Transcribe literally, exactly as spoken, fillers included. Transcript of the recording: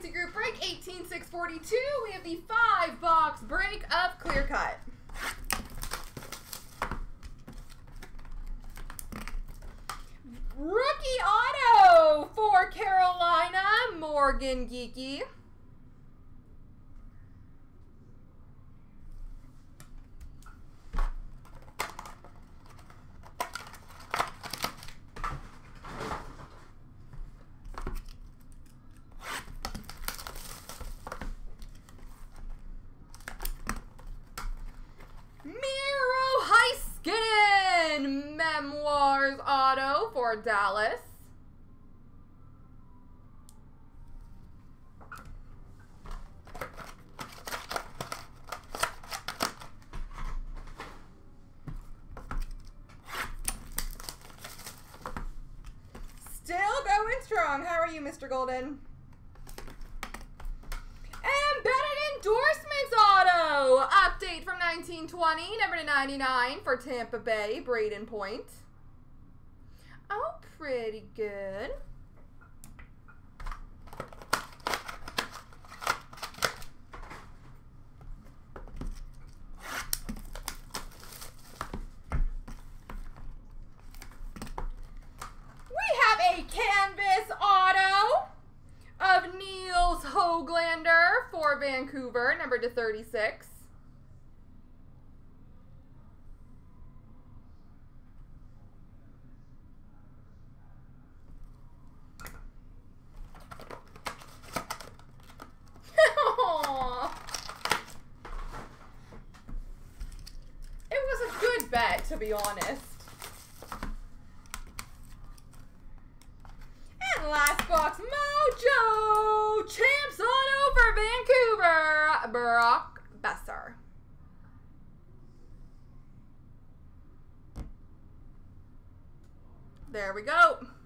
Fantasy Group break, eighteen six forty-two. We have the five box break of Clear Cut. Rookie auto for Carolina, Morgan Geeky. Memoirs auto for Dallas. Still going strong. How are you, Mister Golden? Endorsements auto update from nineteen twenty, number to ninety-nine for Tampa Bay, Braden Point. Oh, pretty good. We have a canvas auto of Niels Hoglander for Vancouver, number to thirty-six. It was a good bet, to be honest. And last box, Mojo Champs auto for Vancouver, Brock Besser. There we go.